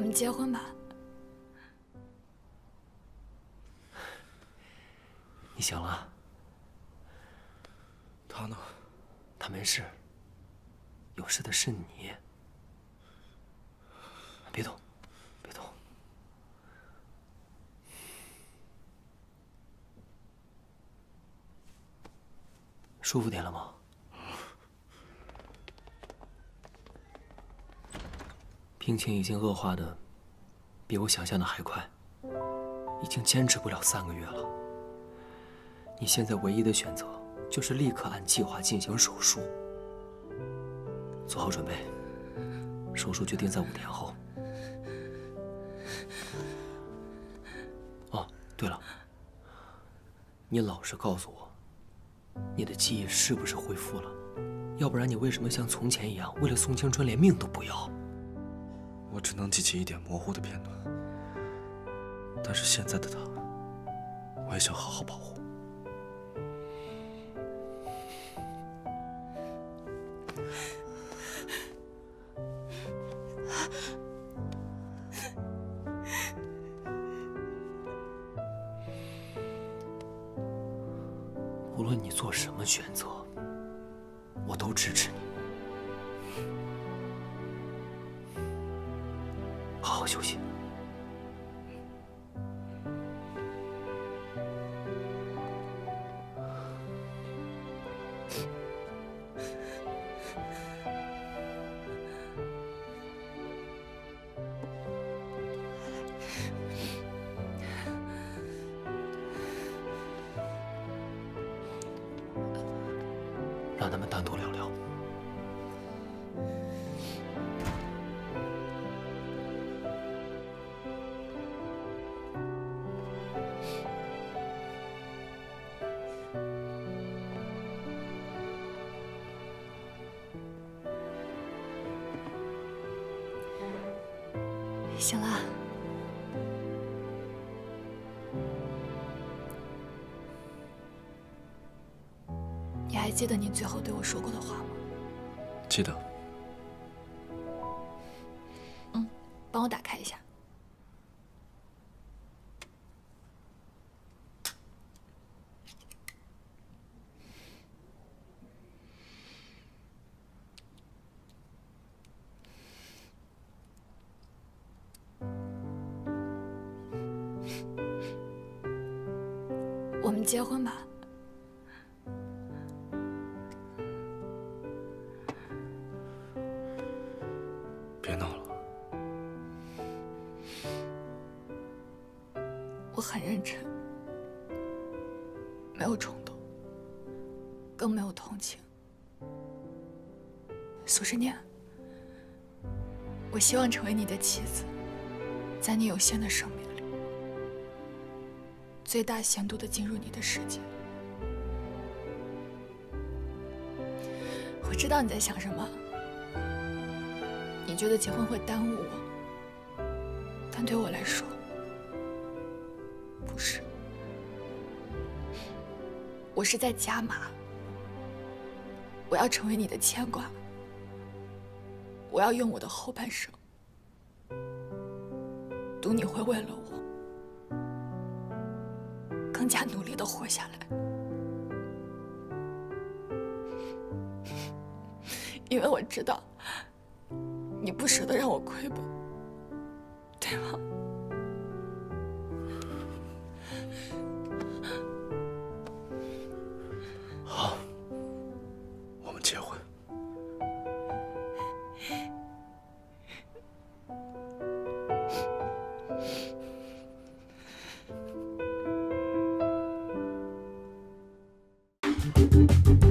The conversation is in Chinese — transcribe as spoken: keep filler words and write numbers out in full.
们结婚吧。 你醒了？ 他呢？ 他没事。有事的是你。别动，别动。舒服点了吗？病情已经恶化的比我想象的还快，已经坚持不了三个月了。你现在唯一的选择就是立刻按计划进行手术，做好准备。手术决定在五天后。哦，对了，你老实告诉我，你的记忆是不是恢复了？要不然你为什么像从前一样，为了宋青春连命都不要？ 我只能记起一点模糊的片段，但是现在的他，我也想好好保护。 无论你做什么选择，我都支持你。好好休息。让他们单独聊聊。 醒了。你还记得你最后对我说过的话吗？ 记得。 嗯，帮我打开一下。我们结婚吧。 别闹了。 我很认真，没有冲动，更没有同情。苏诗念，我希望成为你的妻子，在你有限的生命里，最大限度地进入你的世界。我知道你在想什么，你觉得结婚会耽误我，但对我来说，不是。我是在加码，我要成为你的牵挂，我要用我的后半生，赌你会为了我，更加努力地活下来。因为我知道，你不舍得让我亏本，对吗？ 好，我们结婚。 Thank you.